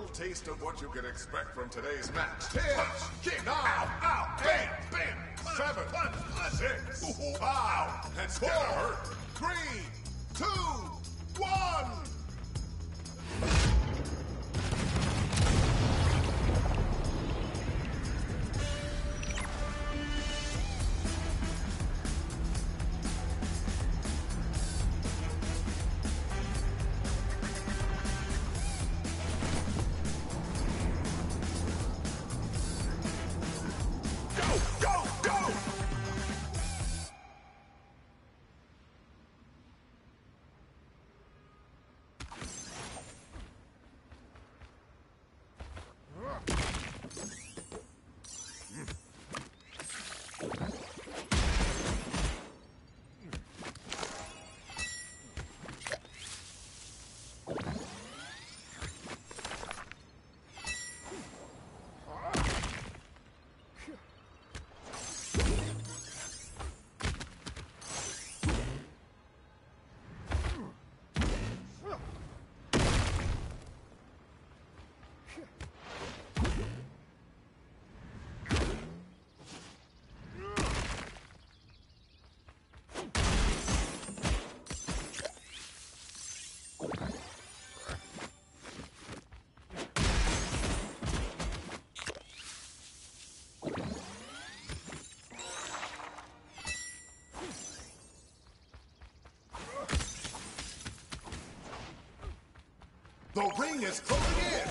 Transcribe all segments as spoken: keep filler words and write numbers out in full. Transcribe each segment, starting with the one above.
little taste of what you can expect from today's match. Ten, kick, nine, ow, bam, bam, seven, six, five, that's gonna hurt. Three, two, one. The ring is closing in!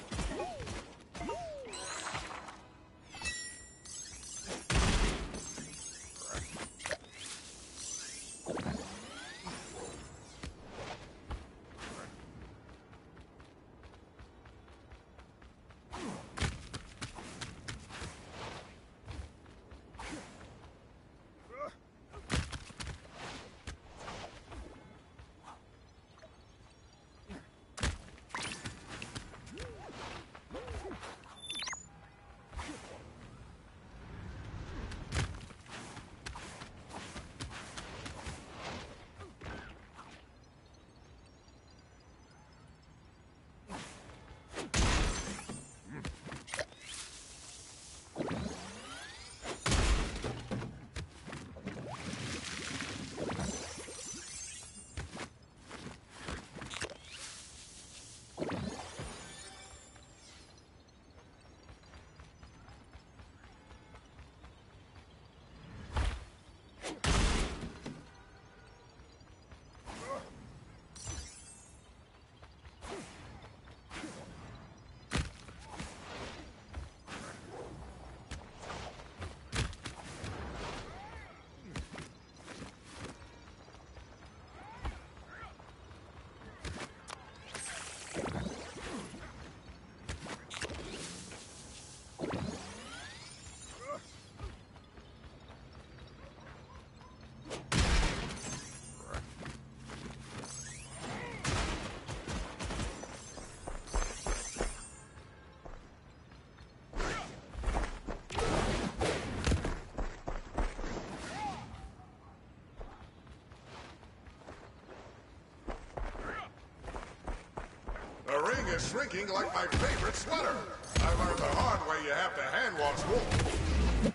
The ring is shrinking like my favorite sweater. I learned the hard way you have to hand wash wool.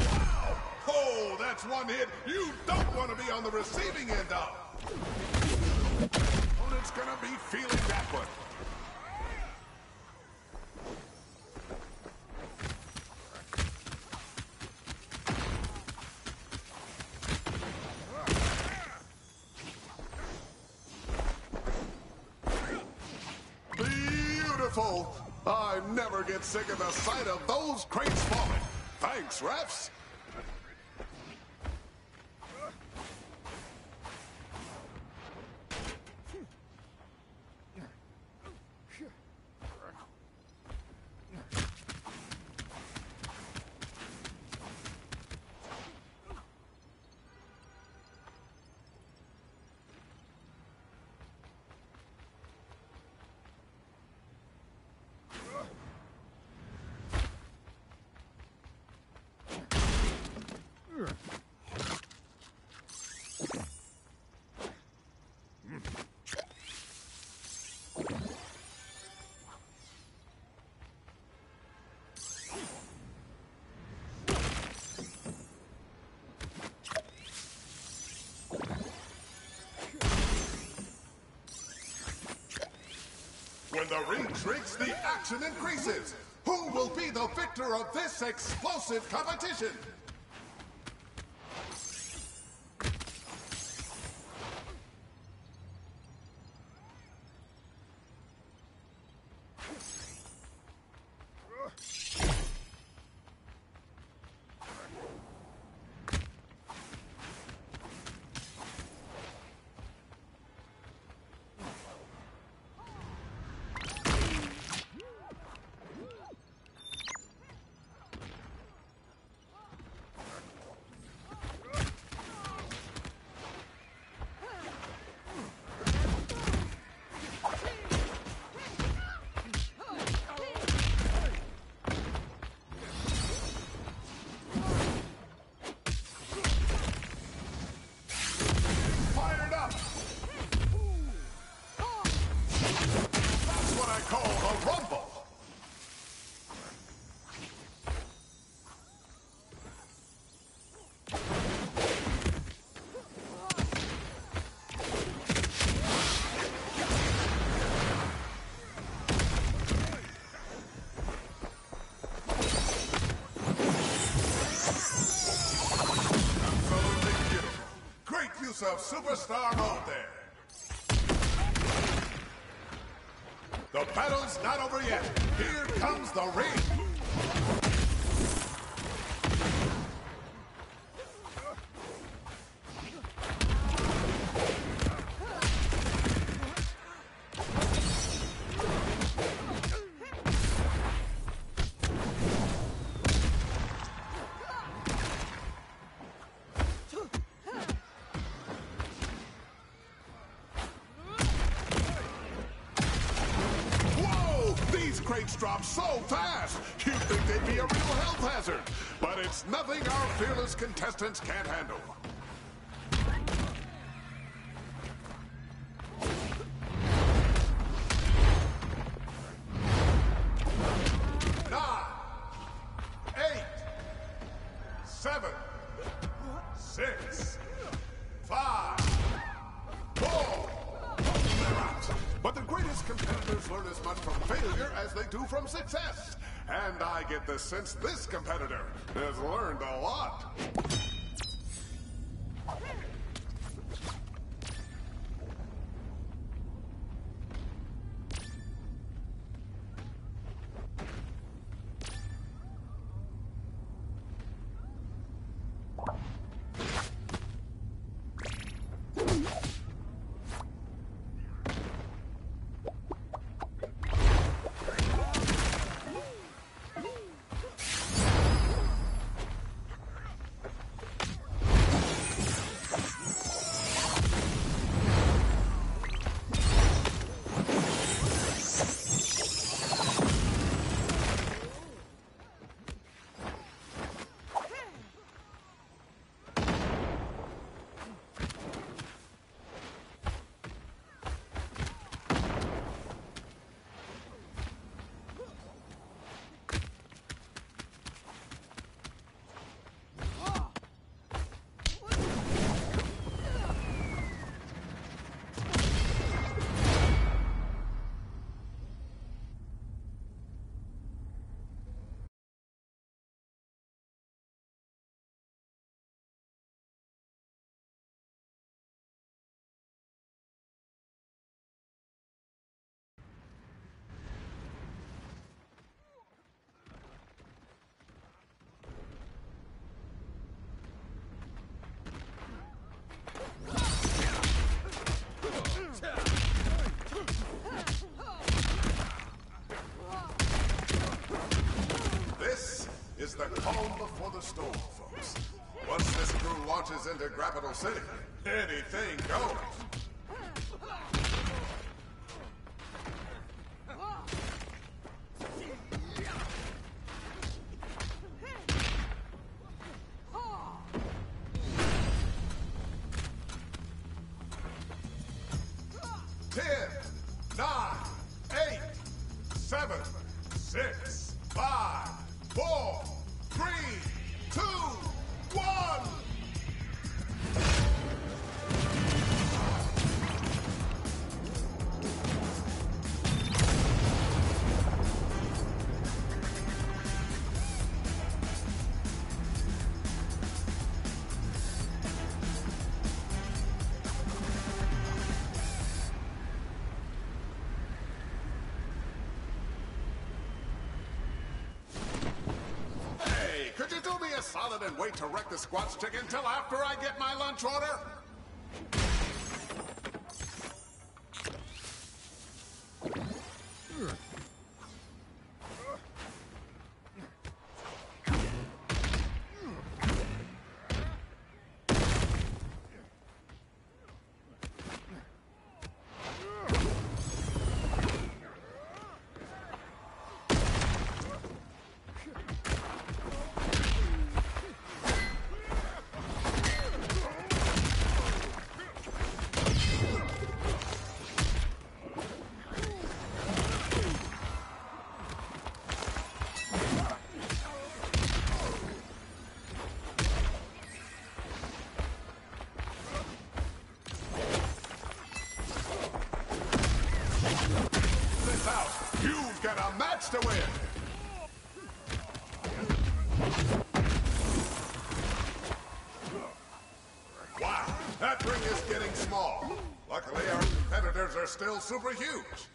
Oh, that's one hit you don't want to be on the receiving end of. Opponent's gonna be feeling that one. Beautiful. I never get sick of the sight of those crates falling. Thanks, refs. When the ring shrinks, the action increases. Who will be the victor of this explosive competition? Of superstar mode there. The battle's not over yet. Here comes the ring. Crates drop so fast, you'd think they'd be a real health hazard. But it's nothing our fearless contestants can't handle. Nine, eight, seven, six, five, four. They're out. But the greatest competitors learn as much from failure as they do from success. And I get the sense this competitor has learned a lot. Is the calm before the storm, folks. Once this crew launches into Grappital City, anything goes. Ten, nine, eight, seven, six, five, four, three, two, one. solid and wait to wreck the squat's chicken until after I get my lunch order? You've got a match to win! Wow, that ring is getting small. Luckily, our competitors are still super huge.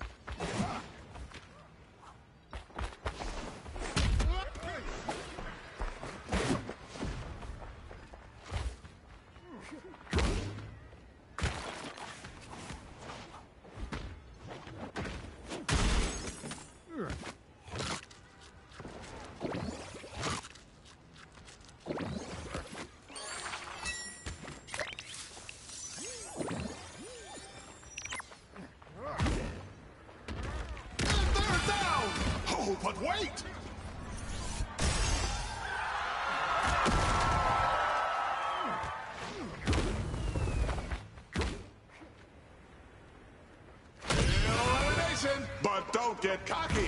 But wait! Elimination, but don't get cocky.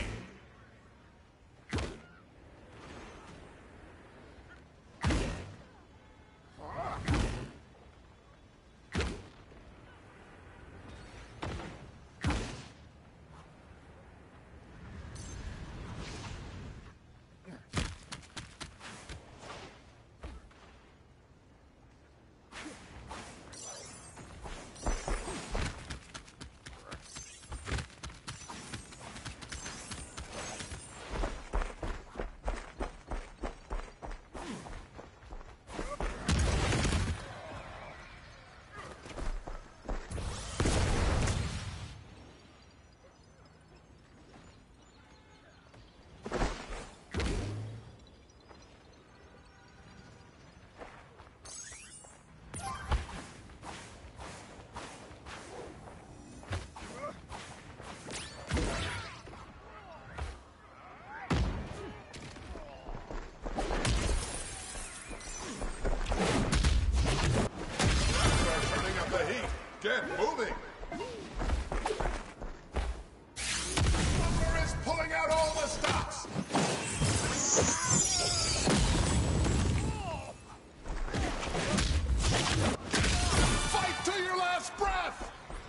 Get moving! Butler is pulling out all the stops! Fight to your last breath!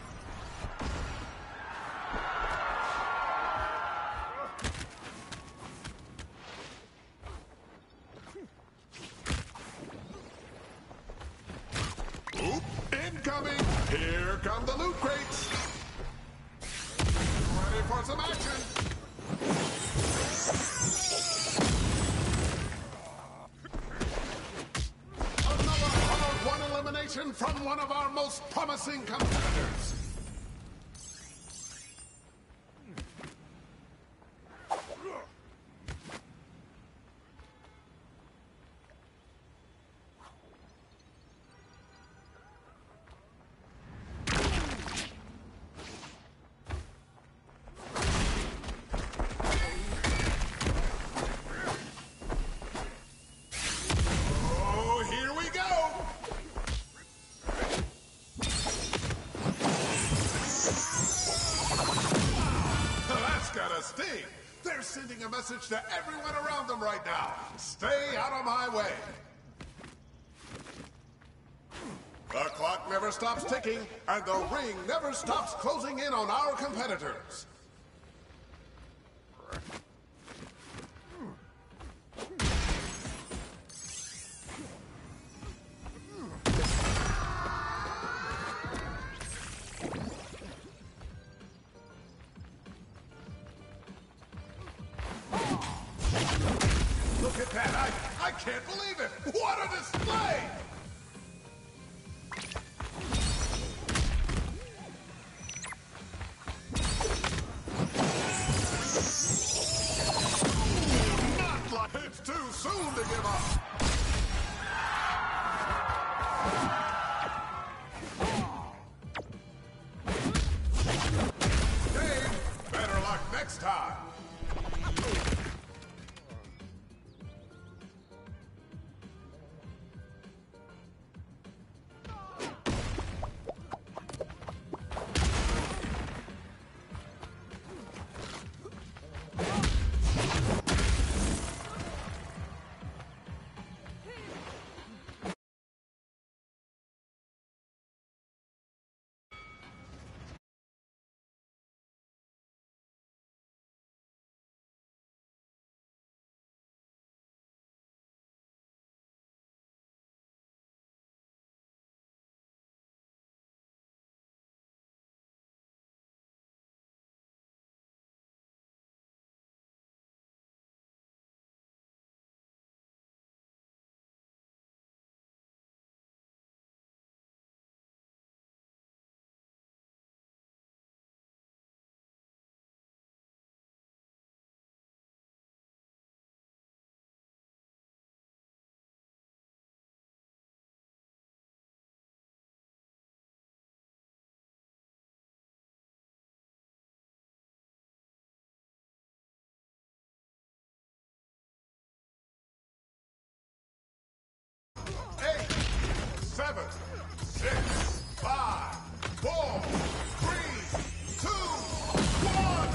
Oop, incoming! Here come the loot crates! Ready for some action! Another hard-won elimination from one of our most promising competitors! Sting. They're sending a message to everyone around them right now. Stay out of my way. The clock never stops ticking, and the ring never stops closing in on our competitors. The Look at that! I, I can't believe it! What a display! Not like it's too soon to give up! Dave, better luck next time! Eight, seven, six, five, four, three, two, one.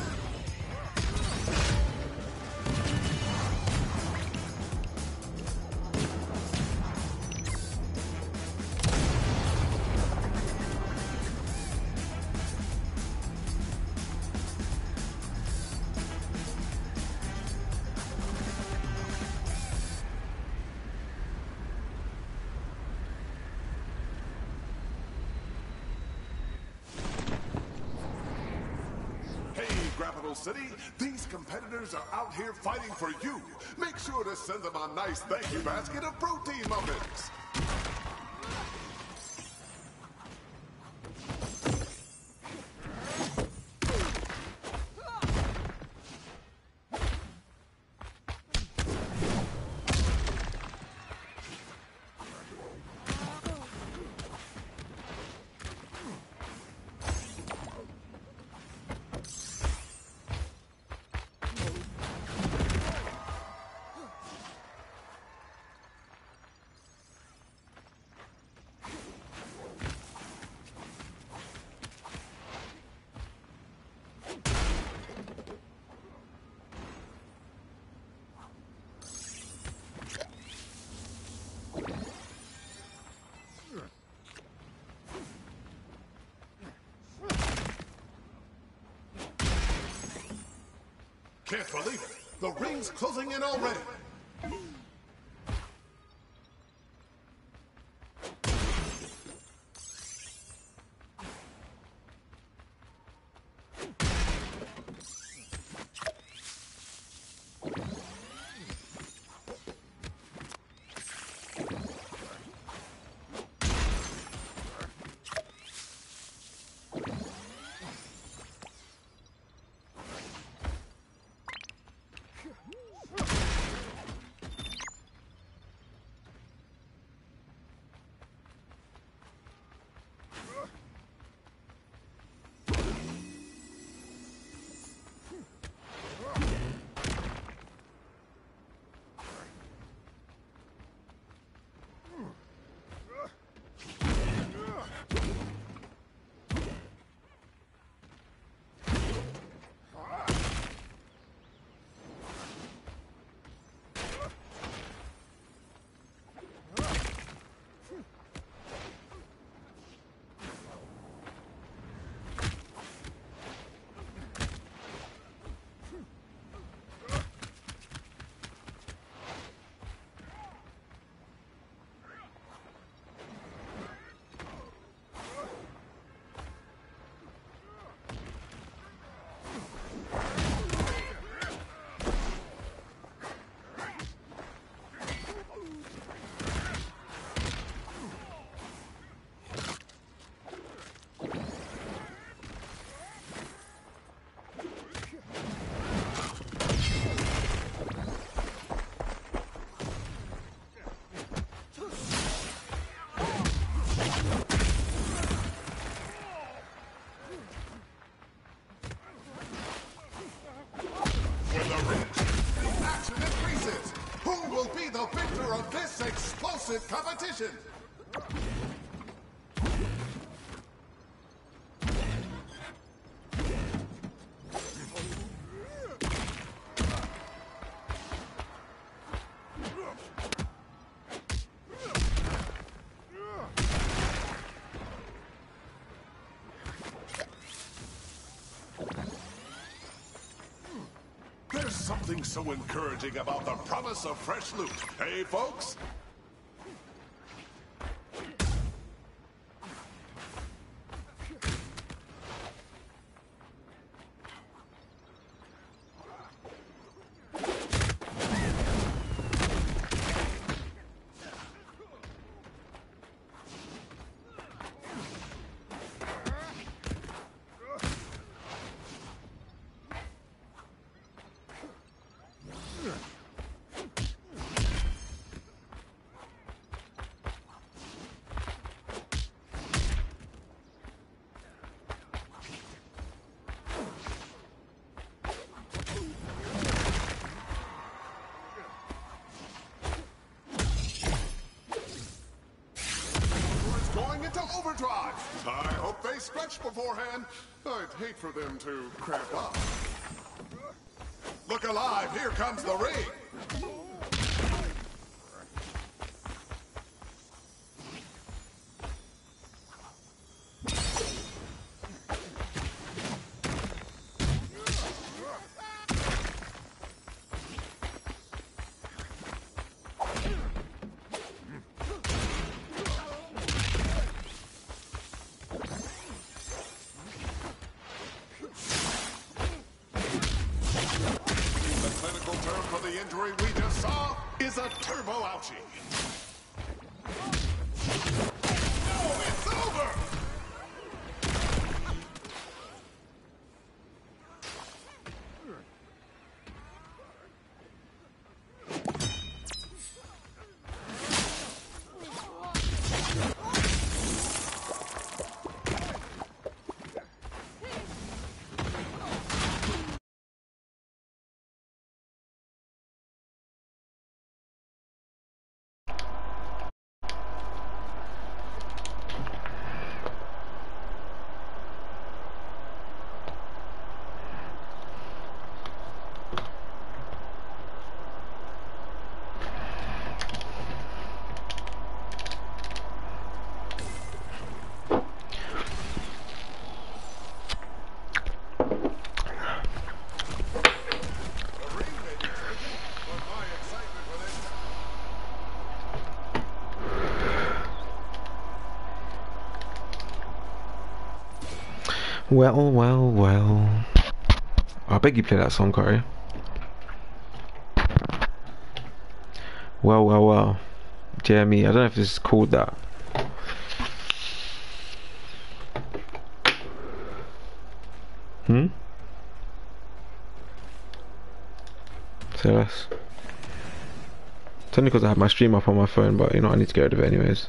Graphical City, these competitors are out here fighting for you. Make sure to send them a nice thank you basket of protein muffins. Can't believe it. The ring's closing in already. explosive competition. There's something so encouraging about the promise of fresh loot. Hey, folks? Overdrive. I hope they stretch beforehand. I'd hate for them to cramp up. Look alive, here comes the ring. The injury we just saw is a turbo ouchie. Oh, it's over! Well, well, well. I beg you play that song, Corey. Well, well, well. Jeremy, I don't know if this is called that. Hmm? Say less. It's only because I have my stream up on my phone, but you know, I need to get rid of it anyways.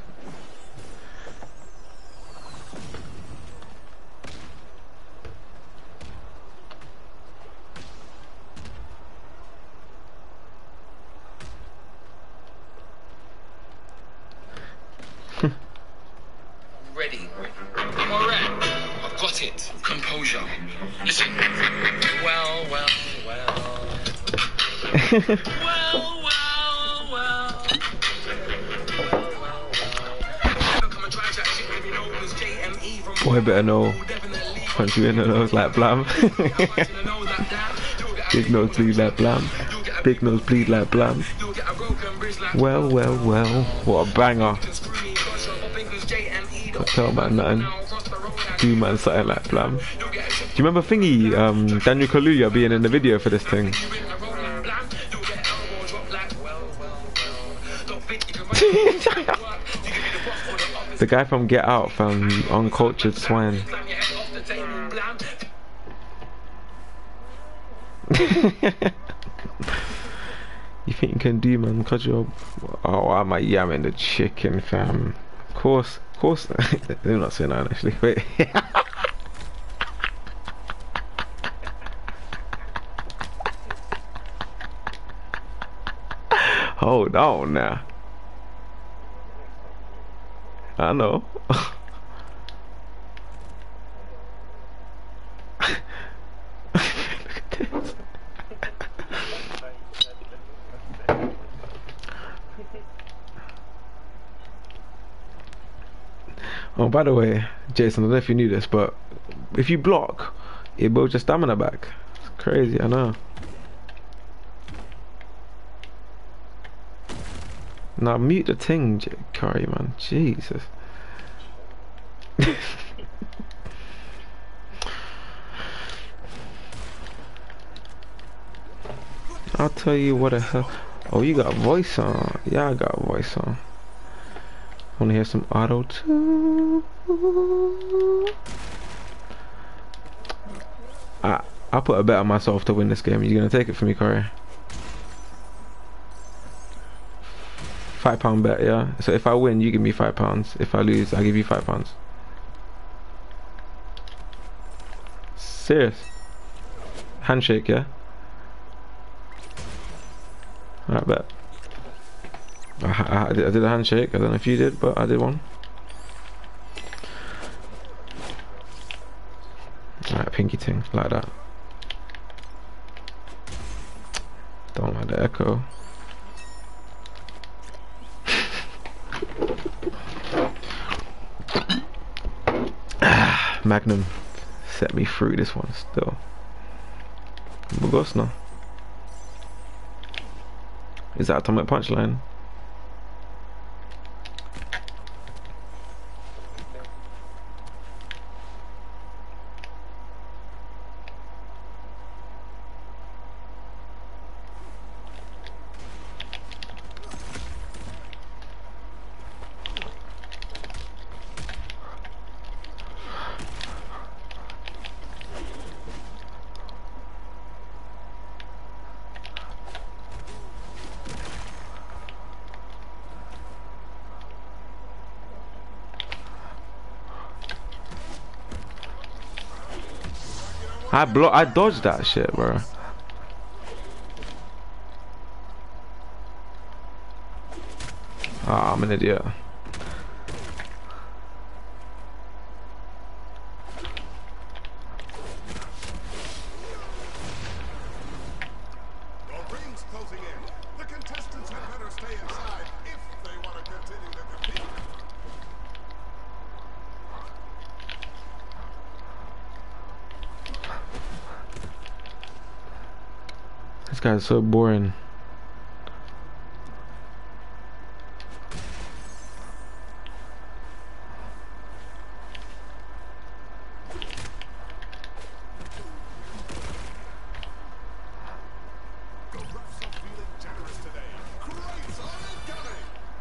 Ready. I'm alright. I've got it. Composure. Listen. Well, well, well. well, well, well. Boy better know. Punch you in the nose like blam. Big nose bleed like blam. Big nose bleed like blam. Well, well, well. What a banger. Can't tell man nothing. Do man something like blam. Do you remember Thingy, um, Daniel Kaluuya being in the video for this thing? The guy from Get Out, from Uncultured Swine. You think you can do, man? Cause you're... Oh, I'm like, yeah, I'm in the chicken, fam. Of course, of course. They're not saying that, actually. Wait. Hold on now. I know. Look at this. Oh, by the way, Jason, I don't know if you knew this, but if you block, it builds your stamina back. It's crazy, I know. Now mute the thing, J Curry, man. Jesus. I'll tell you what the hell. Oh, you got voice on. Yeah, I got voice on. Wanna hear some auto tune? I I put a bet on myself to win this game. You gonna take it for me, Corey? Five pound bet, yeah. So if I win, you give me five pounds. If I lose, I give you five pounds. Serious? Handshake, yeah. Alright, bet. I, I, I, did, I did a handshake. I don't know if you did, but I did one. Alright, pinky ting, like that. Don't like the echo. Magnum set me through this one still. Bugosno. Is that Atomic Punchline? I blo I dodged that shit, bro. Ah, I'm an idiot. The ring's closing in. The contestants had better stay inside if they want to continue to compete. This guy's so boring. The refs are feeling generous today. Crates are incoming.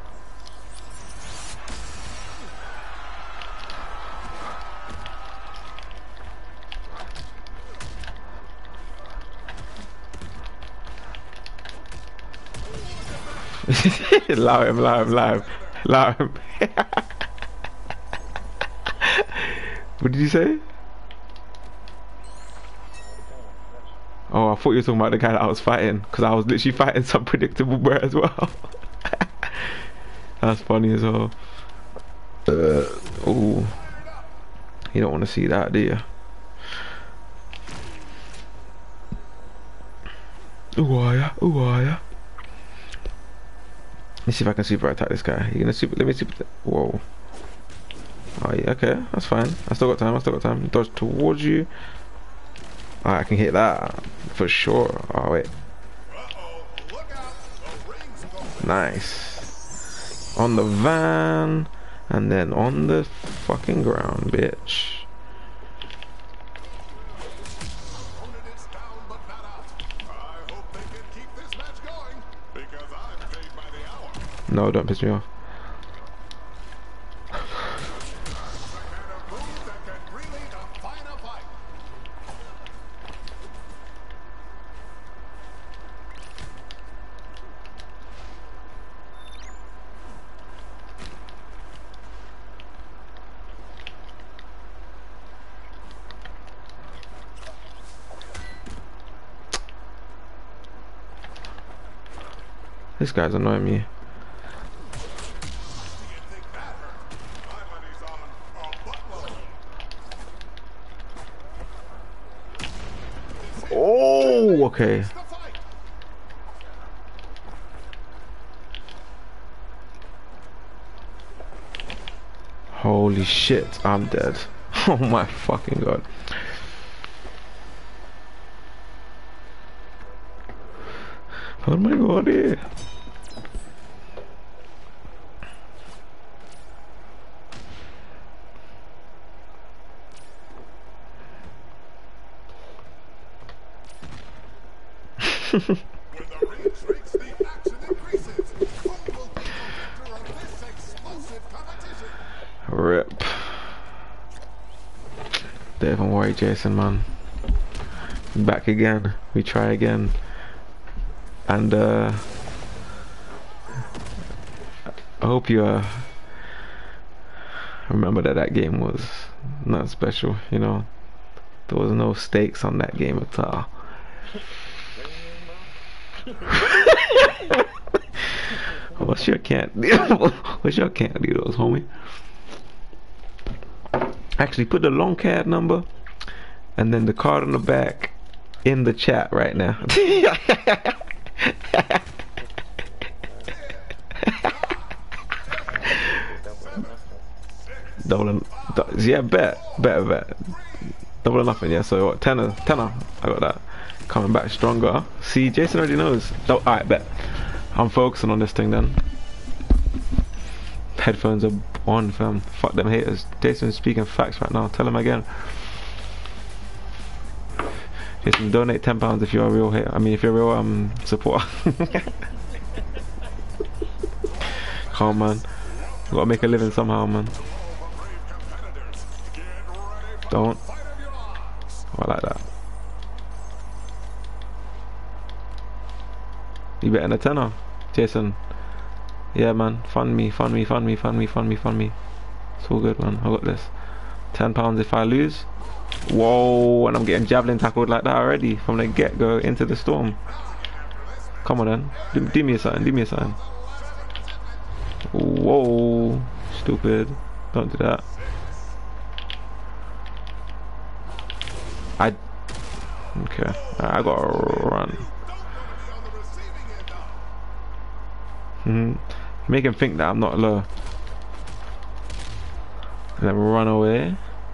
Allow him, allow him, allow him, allow him. What did you say? Oh, I thought you were talking about the guy that I was fighting, because I was literally fighting some predictable bro as well. That's funny as well. Uh, oh, you don't want to see that, do you? Ooh, are ya? Ooh, are ya? Let's see if I can super attack this guy. You gonna super? Let me super. Whoa. Oh yeah, okay, that's fine. I still got time. I still got time. Dodge towards you. Oh, I can hit that for sure. Oh wait. Uh-oh, look out. The ring's closing. Nice. On the van, and then on the fucking ground, bitch. Opponent is down but not out. I hope they can keep this match going because I'm paid by the hour. No, don't piss me off. The kind of move that can really define a fight. This guy's annoying me. Do you think that hurt? Okay. Holy shit, I'm dead. Oh my fucking god. Oh my god, yeah. When the reach reach, the action increases. Who will be the victor of this explosive competition? Rip. Don't even worry, Jason, man. Back again. We try again. And uh I hope you uh remember that that game was not special, you know. There was no stakes on that game at all. What's your candy? What's your candy, those homie? Actually, put the long card number and then the card on the back in the chat right now. Double, yeah, bet, bet, bet. Double or nothing, yeah. So what? Tenner, tenner. I got that. Coming back stronger. See, Jason already knows. Oh, alright, bet. I'm focusing on this thing then. Headphones are on, fam. Fuck them haters. Jason's speaking facts right now. Tell him again. Jason, donate ten pounds if you're a real hater. I mean, if you're a real um supporter. Come on, man. You gotta make a living somehow, man. Don't. Oh, I like that. You betting a tenner, Jason? Yeah, man. Fund me, fund me, fund me, fund me, fund me, fund me. It's all good, man. I got this. Ten pounds if I lose. Whoa! And I'm getting javelin tackled like that already from the get-go into the storm. Come on, then. Do, do me a sign. Do me a sign. Whoa! Stupid. Don't do that. I. Okay. I gotta run. Hmm. Make him think that I'm not low. And then run away.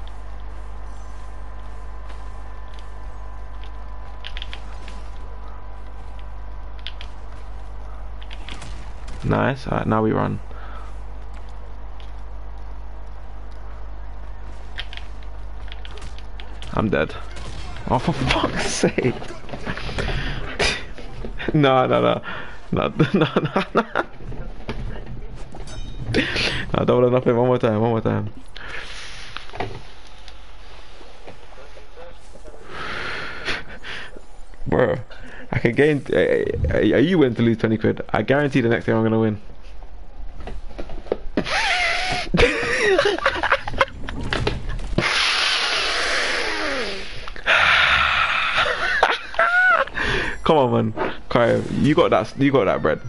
Nice. Alright, now we run. I'm dead. Oh, for fuck's sake. No, no, no. No, no, no, no. No, double or nothing. One more time, one more time. Bro, I can gain. Uh, uh, you win to lose twenty quid. I guarantee the next game I'm gonna win. Come on, man. Kai, you got that. You got that bread.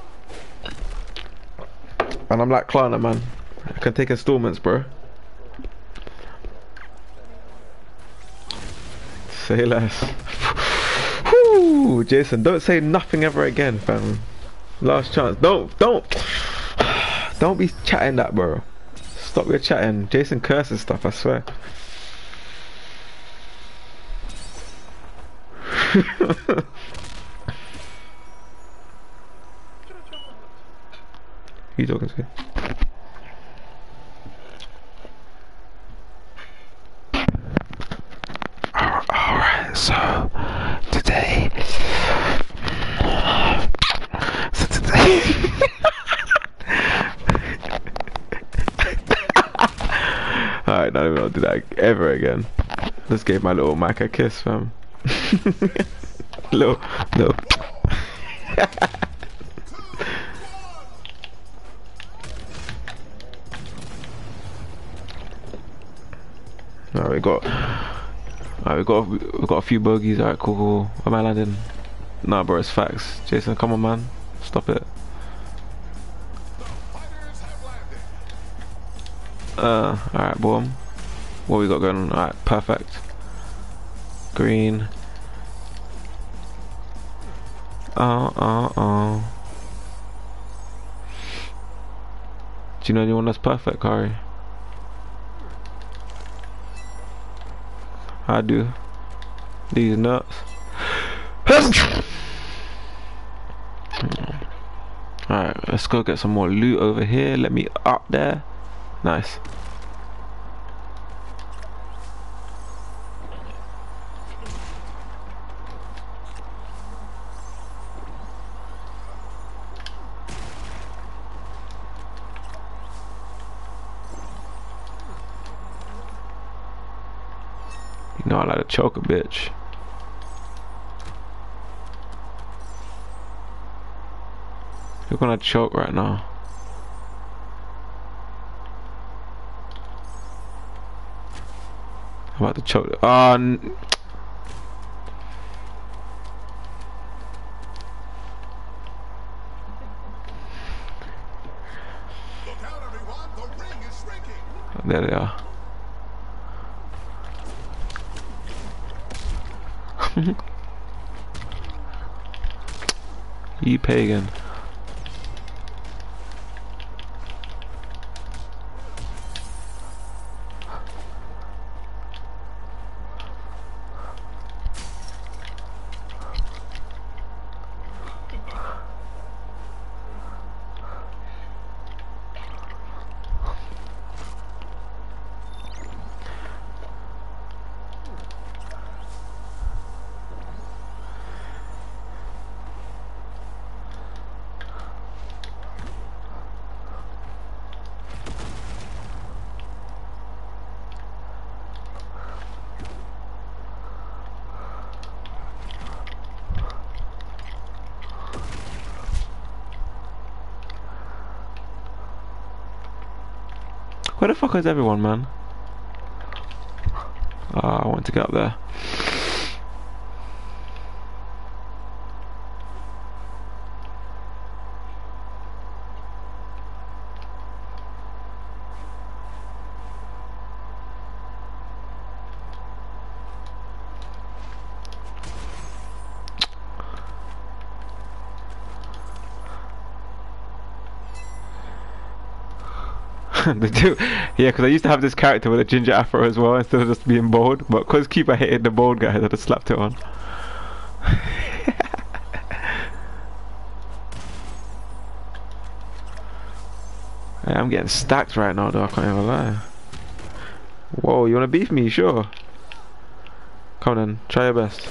And I'm like Klarna, man. I can take installments, bro. Say less. Whoo, Jason, don't say nothing ever again, fam. Last chance. Don't, don't, don't be chatting that, bro. Stop your chatting. Jason curses stuff, I swear. Who you talking to? Alright, so today so today Alright, not even gonna do that ever again. Just gave my little Mac a kiss, fam. Little, little. Alright, we got, alright, we got, we got a few bogeys. Alright, cool, cool. Where am I landing? Nah, bro, it's facts. Jason, come on, man, stop it. Uh, alright, boom. What we got going on? Alright, perfect. Green. oh, oh, oh. Do you know anyone that's perfect, Kari? I do. These nuts. Alright, let's go get some more loot over here. Let me up there. Nice. You know I like to choke a bitch. You're gonna choke right now. I'm about to choke. Oh, n Look out, everyone! The ring is shrinking. there they are. You pagan. Where the fuck is everyone, man? Ah, I want to get up there. They do, yeah, because I used to have this character with a ginger afro as well instead of just being bald, but because Keeper hated the bald guy, I just slapped it on. Hey, I'm getting stacked right now though, I can't even lie. Whoa, you wanna beef me? Sure. Come on then, try your best.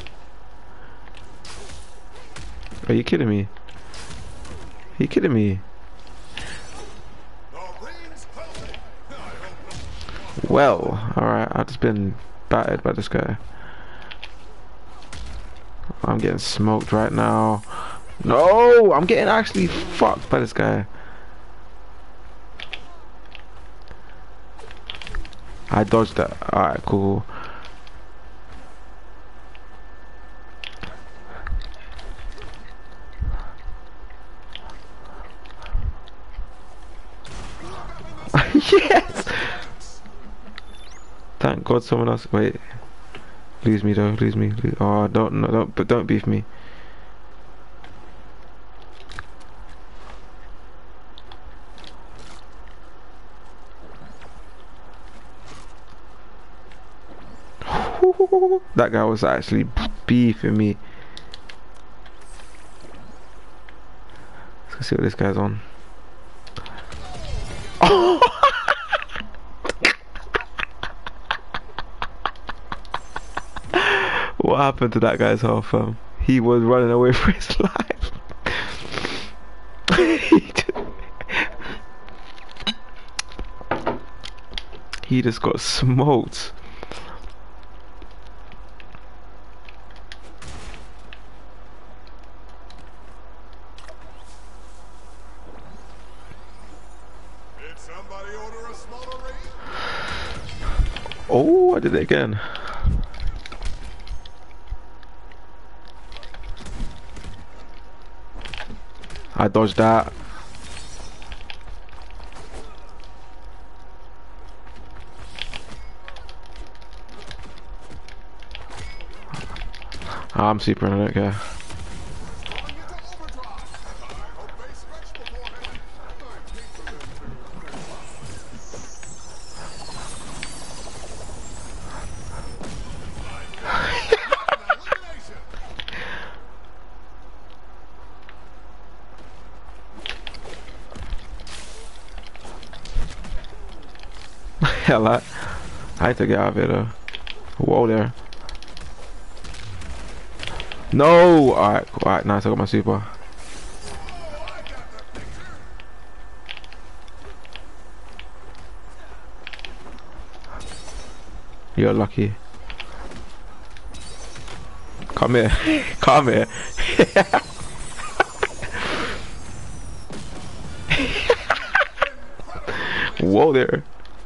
Are you kidding me? Are you kidding me? Well, alright, I've just been battered by this guy. I'm getting smoked right now. No, I'm getting actually fucked by this guy. I dodged that. Alright, cool. Yes! Thank God someone else. Wait. Lose me though, lose me. Lose. Oh, don't, no, don't, but don't beef me. That guy was actually beefing me. Let's see what this guy's on. Oh! What happened to that guy's health? Um, he was running away for his life. he, just, he just got smoked. Did somebody order a smaller ring? Oh, I did it again. I dodged that. I'm super, I don't care. Hell, I, I had to get out of here though. Whoa there. No! Alright, alright, nice, I got my super. You're lucky. Come here. Come here. Whoa there.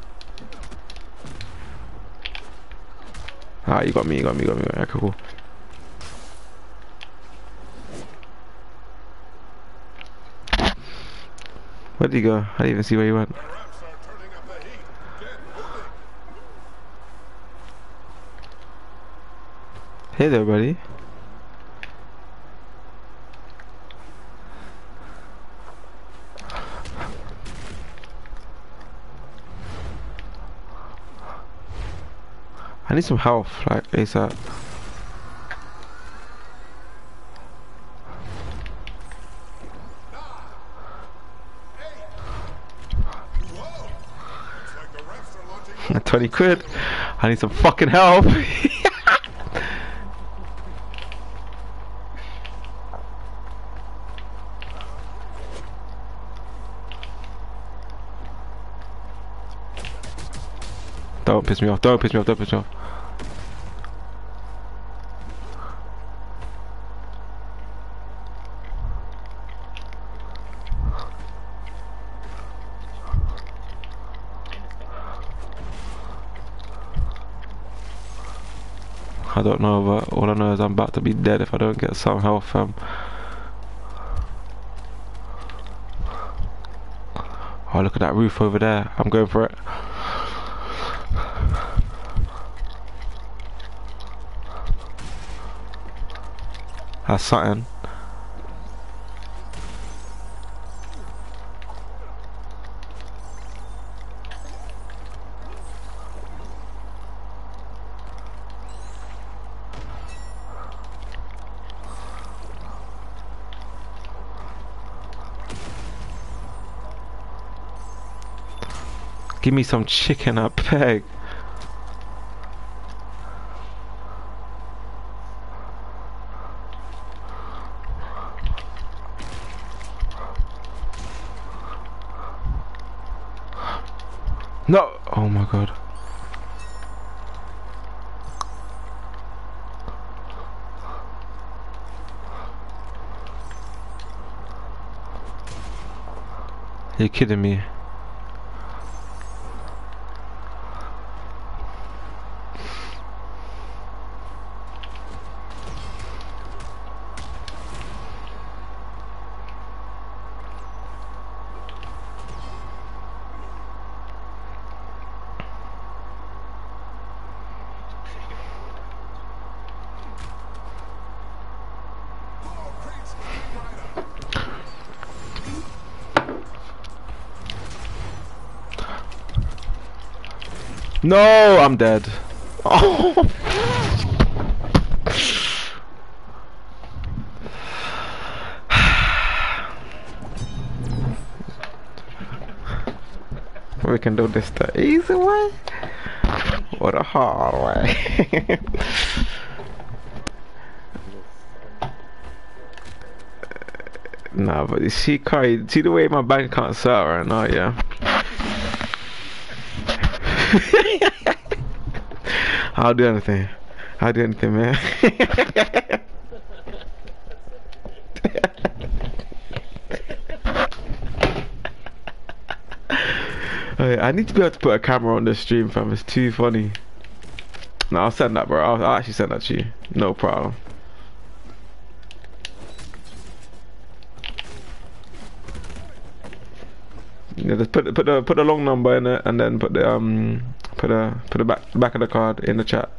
Ah, you got me, you got me, you got me. Okay, cool. Where did he go? I didn't even see where he went. Hey there, buddy. I need some health, like ASAP. twenty quid. I need some fucking help. Don't piss me off, don't piss me off, don't piss me off. I don't know, but all I know is I'm about to be dead if I don't get some health, fam. Oh, look at that roof over there. I'm going for it. That's something. Give me some chicken, I beg. No! Oh my god. You're kidding me. No, I'm dead. Oh. We can do this the easy way or the hard way. Nah, but you see, Kai, see the way my bank account's set right now, yeah. I'll do anything. I'll do anything, man. Hey, I need to be able to put a camera on the stream, fam. It's too funny. No, I'll send that, bro. I'll, I'll actually send that to you. No problem. Yeah, just put put the put the long number in it, and then put the um put the put the back back of the card in the chat.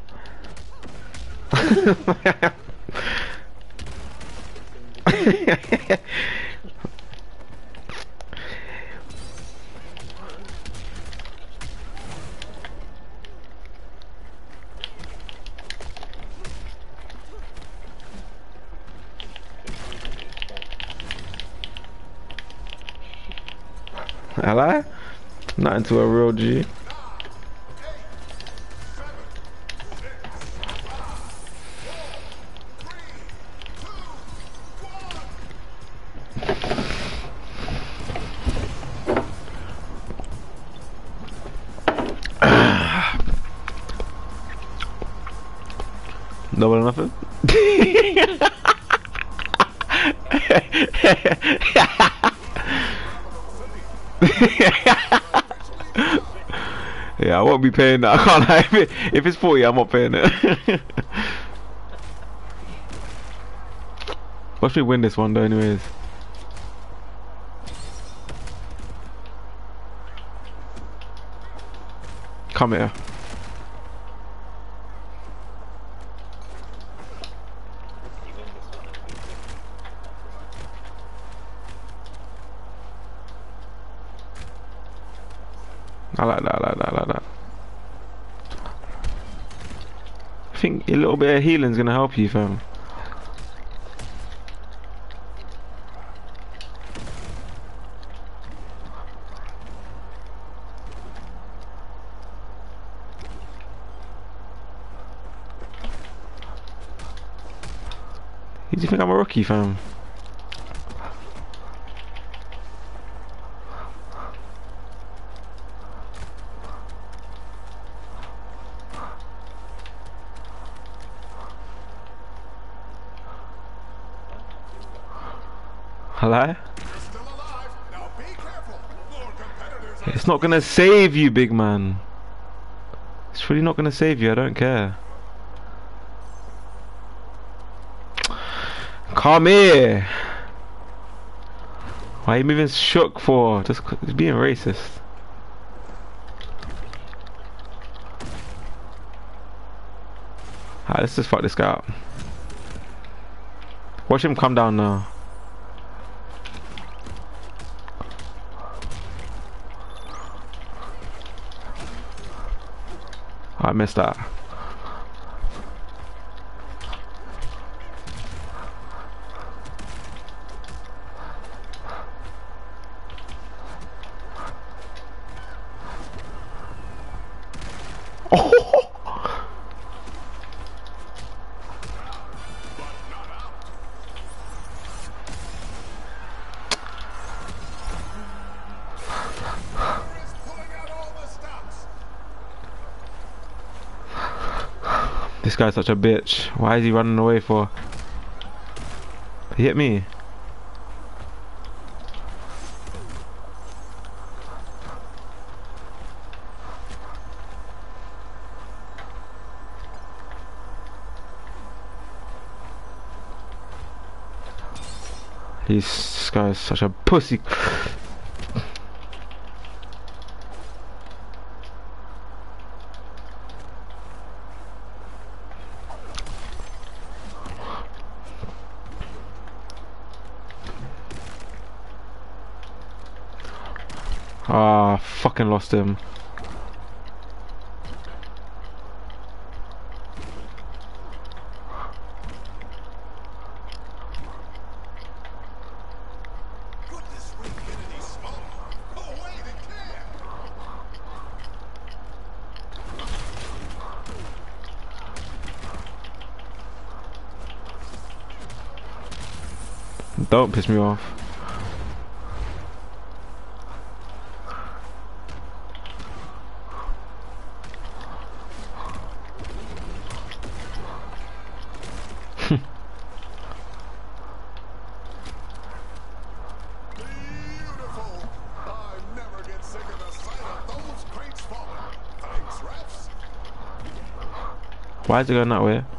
Hello? Not into a real G. Double or nothing. Yeah, I won't be paying that. I can't lie. If, it, if it's forty, I'm not paying it. Watch me win this one though, anyways. Come here. I like that, I like that, I like that. I think a little bit of healing's gonna help you, fam. Do you think I'm a rookie, fam? Hello? It's not gonna save you, big man. It's really not gonna save you, I don't care. Come here! Why are you moving shook for? Just it's being racist. Alright, let's just fuck this guy up. Watch him come down now. I missed that. Oh! This guy's such a bitch. Why is he running away for? He hit me. He's, this guy's such a pussy. Ah, fucking lost him. Don't piss me off. Why is it going that way?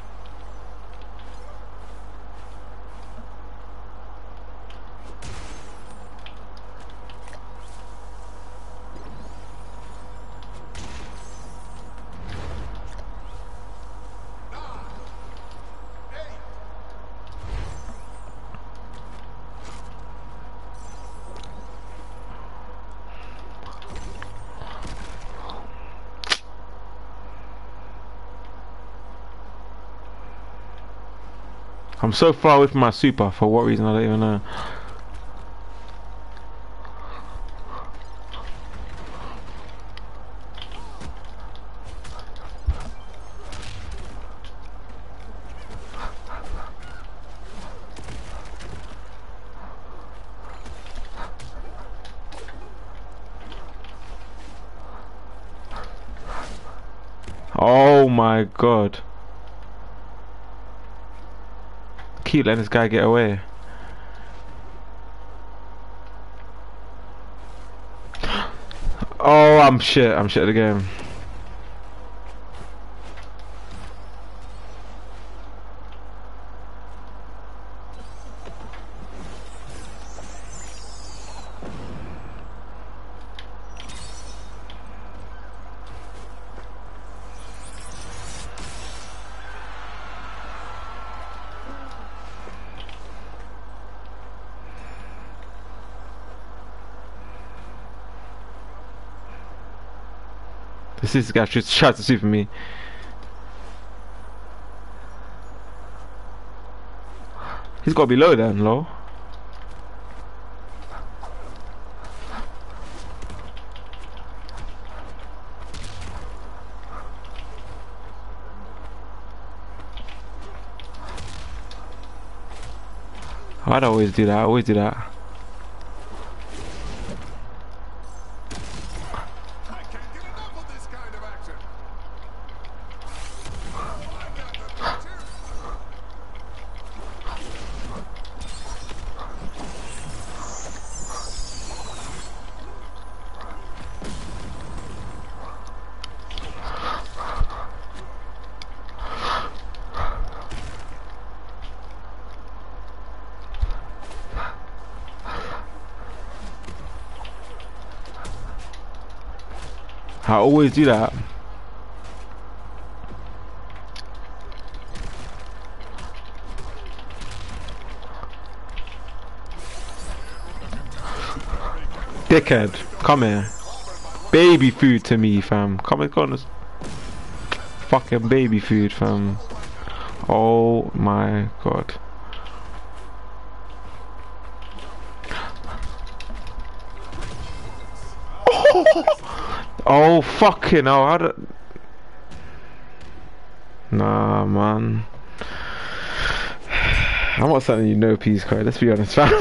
I'm so far away from my super, for what reason I don't even know. Oh my god. keep letting this guy get away. Oh, I'm shit. I'm shit at the game. This is this guy just tries to super me. He's got to be low then, low. I'd always do that. I always do that. I always do that. Dickhead, come here. Baby food to me, fam. Come and go on this. Fucking baby food, fam. Oh my god. Oh fucking hell, how do... Nah man. I'm not sending you no peace card, let's be honest fam.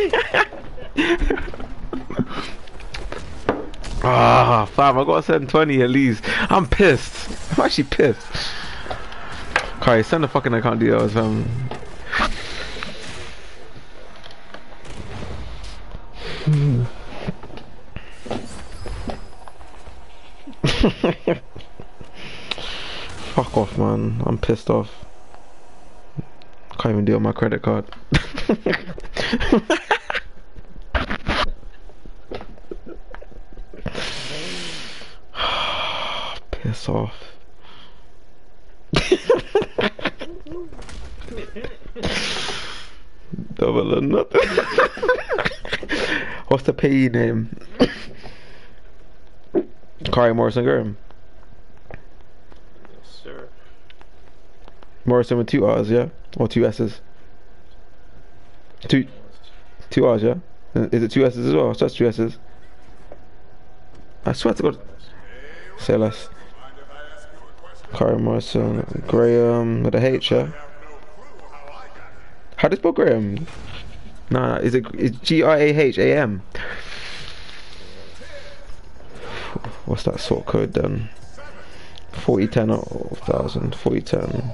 Ah fam, I gotta send twenty at least. I'm pissed. I'm actually pissed. Okay, send the fucking account details fam. Hmm. Fuck off man, I'm pissed off. Can't even do it on my credit card. Piss off. Double or nothing. What's the payee name? Kari Morrison Graham. Yes, sir. Morrison with two R's, yeah? Or two S's? Two two R's, yeah? Is it two S's as well? So that's two S's. I swear to God. Say less. Kari Morrison Graham with a H, yeah? How do you spell Graham? Nah, is it is G R A H A M? What's that sort code then? forty ten or one thousand, forty ten.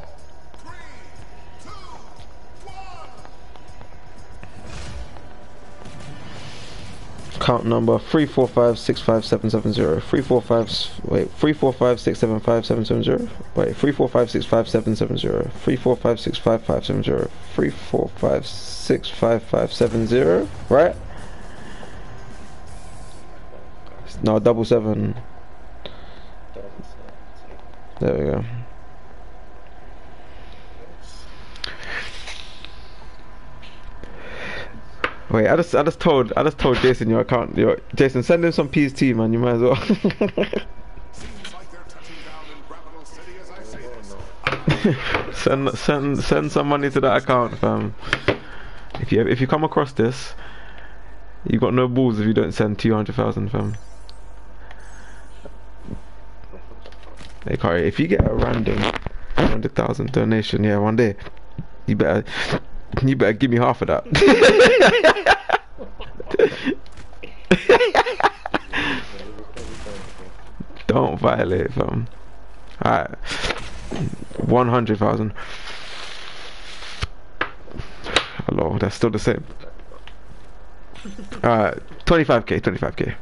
Account number three four five six five seven seven zero. three four five wait, three four five six seven five seven seven zero. Wait, three four five six five seven seven zero. three four five six five five seven zero. three four five six five five seven zero, right? No, double seven. There we go. Wait, I just I just told I just told Jason your account. Your Jason, send him some P S T, man. You might as well. send send send some money to that account, fam. If you if you come across this, you got no balls if you don't send two hundred thousand, fam. Hey, Kari, if you get a random one hundred thousand donation, yeah, one day, you better you better give me half of that. Don't violate, fam. Alright, one hundred thousand. Lol, that's still the same. Alright, twenty-five K, twenty-five K.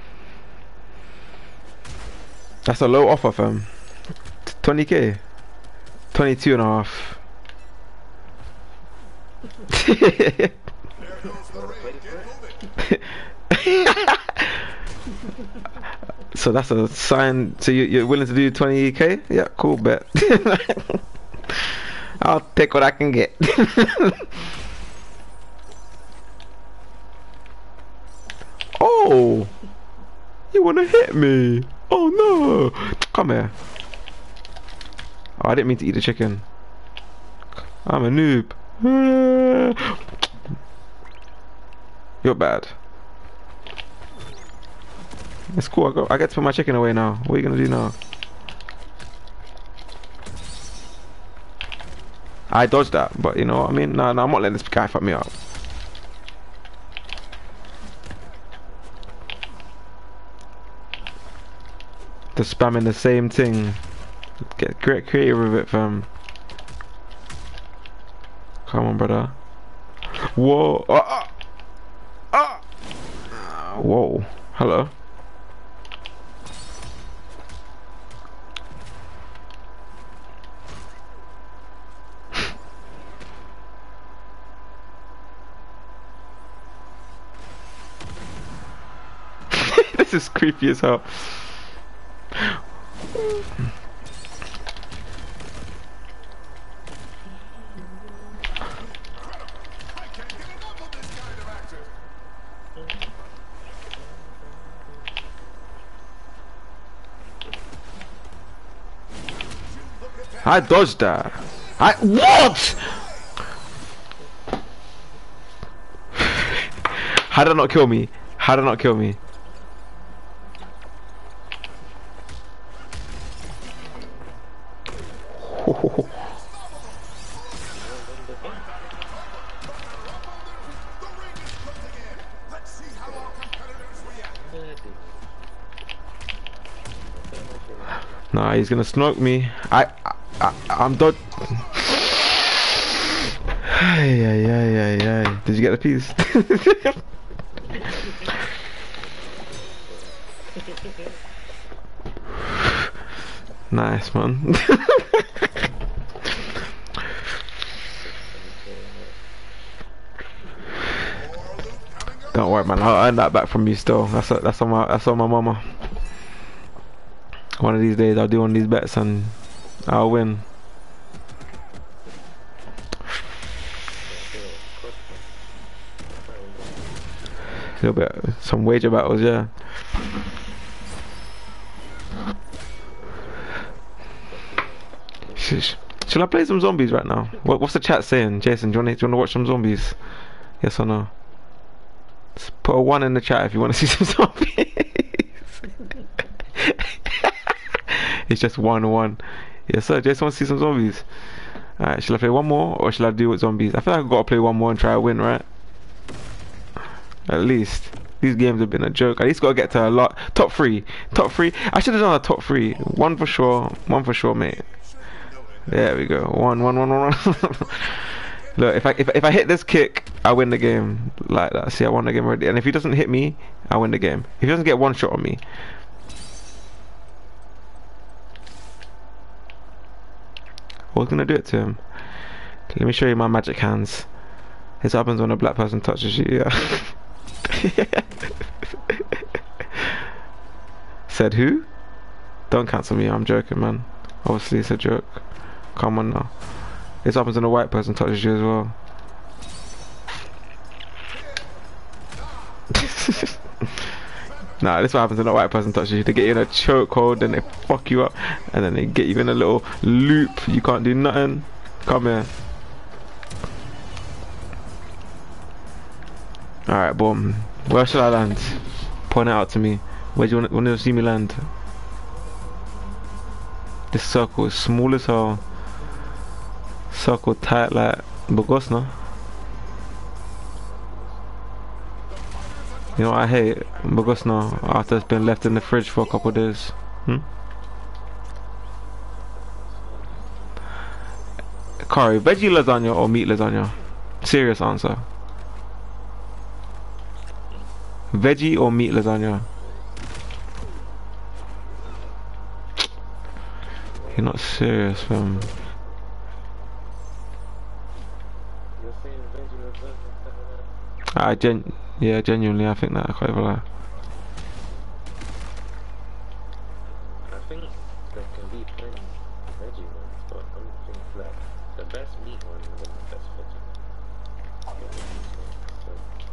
That's a low offer, fam. twenty K. twenty-two and a half. There goes the ring. Get moving. So that's a sign. So you, you're willing to do twenty K? Yeah, cool, bet. I'll take what I can get. Oh, you wanna hit me? Oh no! Come here. Oh, I didn't mean to eat the chicken. I'm a noob. You're bad. It's cool. I, go, I get to put my chicken away now. What are you gonna do now? I dodged that, but you know what I mean? No, no, I'm not letting this guy fuck me up. Just spamming the same thing. Get great creative with it, fam. Come on, brother. Whoa! Ah! Ah! Ah! Whoa! Hello. This is creepy as hell. I dodged that. I what? How did it not kill me? How did it not kill me? Nah, he's gonna smoke me. I, I, I I'm done. Ay, ay, ay, ay, ay. Did you get the piece? Nice, man. Don't worry, man. I'll earn that back from you still. That's a, that's on my that's on my mama. One of these days, I'll do one of these bets and I'll win. A little bit, some wager battles, yeah. Should I play some zombies right now? What, what's the chat saying? Jason, do you want to, do you want to watch some zombies? Yes or no? Just put a one in the chat if you want to see some zombies. It's just one one. Yes sir, Jason wants to see some zombies. Alright, shall I play one more or shall I do with zombies? I feel like I've got to play one more and try to win, right? At least. These games have been a joke. At least got to get to a lot. Top three. Top three. I should have done a top three. One for sure. One for sure, mate. There we go. One, one, one, one, one. Look, if I if, if I hit this kick, I win the game. Like that. See, I won the game already. And if he doesn't hit me, I win the game. If he doesn't get one shot on me. What's gonna do it to him? Let me show you my magic hands. This happens when a black person touches you, yeah. Said who? Don't cancel me, I'm joking, man. Obviously it's a joke. Come on now. This happens when a white person touches you as well. Nah, this is what happens when a white person touches you. They get you in a chokehold, then they fuck you up, and then they get you in a little loop. You can't do nothing. Come here. Alright, boom. Where should I land? Point it out to me. Where do you want, want to see me land? This circle is small as hell. Circle tight like Bogosna. You know what I hate? Bogosna after it's been left in the fridge for a couple of days. Hmm? Curry, veggie lasagna or meat lasagna? Serious answer. Veggie or meat lasagna? You're not serious, fam. You're saying veggie lasagna instead of that? I gen yeah, genuinely, I think that I can't even lie. I think there can be plenty veggie ones, but I'm thinking like the best meat one and then the best veggie one. Yeah, the meat one, so.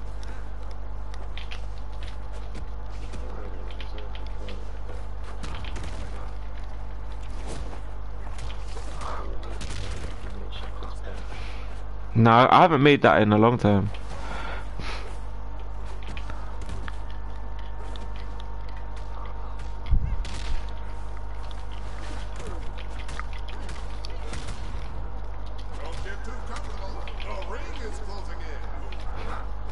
I don't really reserve the point like that. I would need to know if you make shepherd's pie. No, I haven't made that in a long time. Don't get too comfortable. The ring is closing in.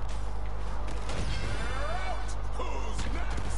Out. Who's next?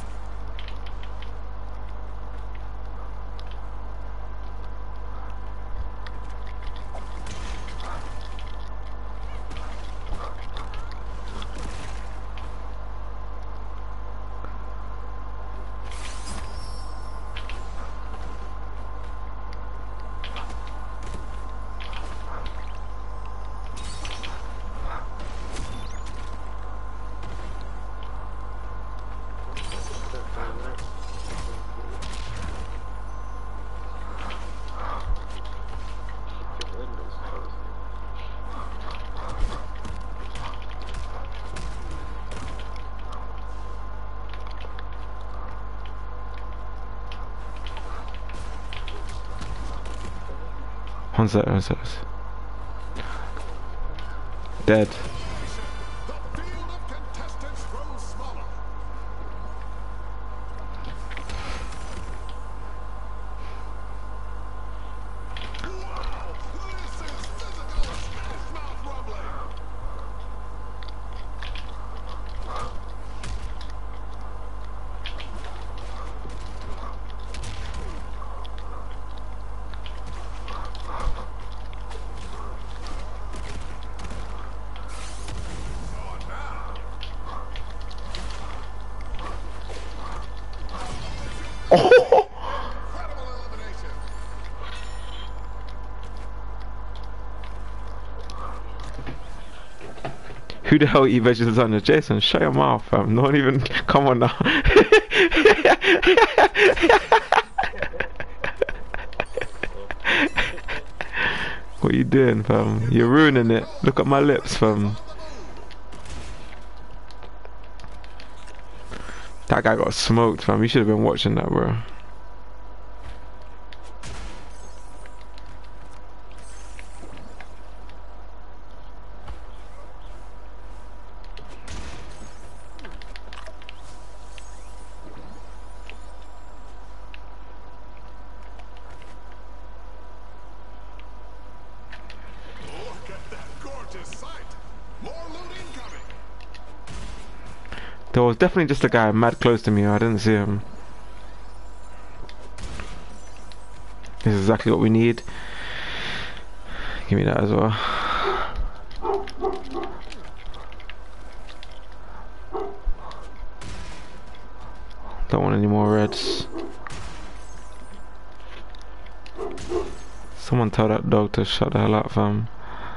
Keep your windows closed. One sec, one sec. Dead. The field of contestants grows smaller. Wow! This is physical smash mouth rumbling. Oh, now. Incredible elimination. Who the hell eat veggie lasagna? Jason, shut your mouth, fam. No one even. Come on now. What are you doing, fam? You're ruining it. Look at my lips, fam. That guy got smoked, fam. You should have been watching that, bro. Look at that gorgeous sight. More loot incoming. There was definitely just a guy mad close to me. I didn't see him. This is exactly what we need. Give me that as well. Don't want any more reds. Someone tell that dog to shut the hell up, fam.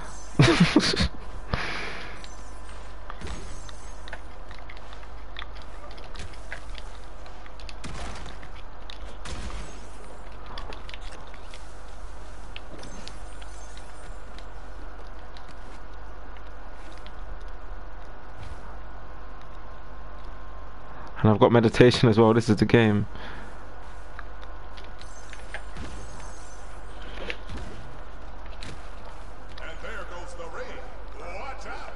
And I've got meditation as well. This is the game. And there goes the ring. Watch out.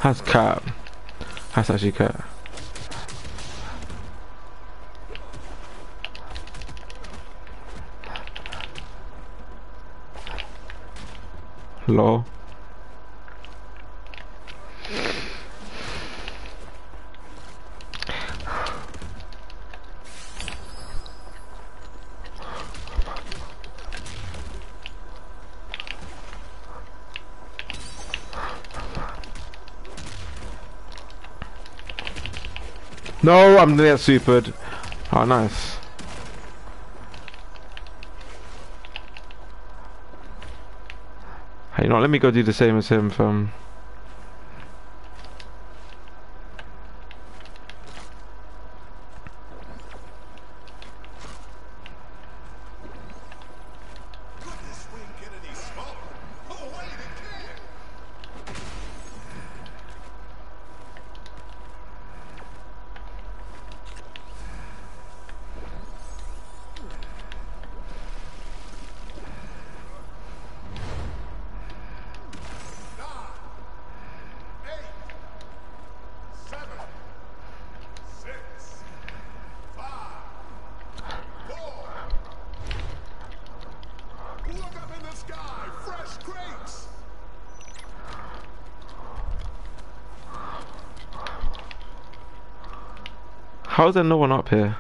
That's cat. That's actually cat. Lol. No, I'm near supered. Oh, nice. Hey, you know, what, let me go do the same as him from. Could this win get any smaller? Oh, wait, it can! Nine, eight, seven, six, five, four. Look up in the sky, fresh crates! How is there no one up here?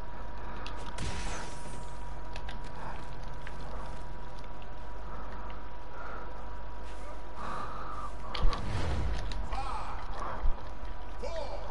Four,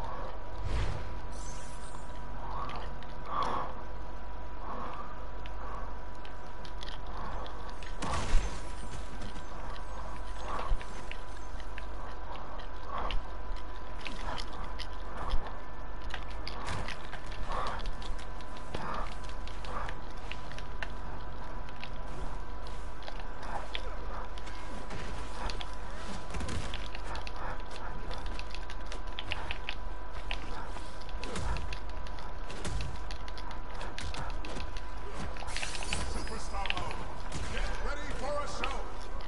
superstar mode. Get ready for a show.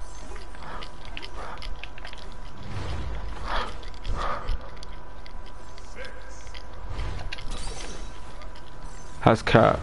Six, That's cat.